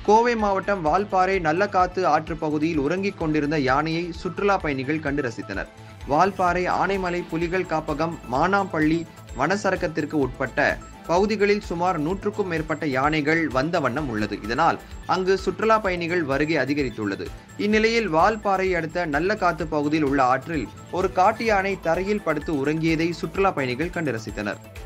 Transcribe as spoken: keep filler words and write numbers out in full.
கோவை மாவட்டம் வால்பாறை நல்லகாத்து ஆற்று பகுதியில் உறங்கிக் கொண்டிருந்த யானையை சுற்றுலா பயணிகள் கண்டு ரசித்தனர். வால்பாறை ஆனைமலை புலிகள் காப்பகம், மானாம்பள்ளி வனச்சரகத்திற்கு உட்பட்ட பகுதிகளில் சுமார் நூற்றுக்கும் மேற்பட்ட யானைகள் வந்த வண்ணம் உள்ளது. இதனால் அங்கு சுற்றுலா பயணிகள் வருகை அதிகரித்துள்ளது. இந்நிலையில் வால்பாறை அடுத்த நல்லகாத்து பகுதியில் உள்ள ஆற்றில் ஒரு காட்டு யானை தரையில் படுத்து உறங்கியதை சுற்றுலா பயணிகள் கண்டு ரசித்தனர்.